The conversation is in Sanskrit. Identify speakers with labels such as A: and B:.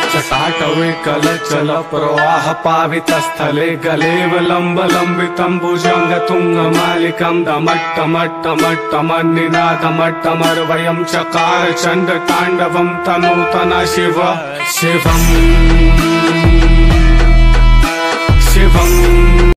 A: चटाटवे कलचल प्रवाह पावितस्थले गलेवलम्बलम्बितं भुजङ्गतुङ्गमालिकं दमट्टमट्टमट्टमन्निनादमट्टमर्वयं चकार चण्डताण्डवं तनूतन शिव शिवम् शिवम्।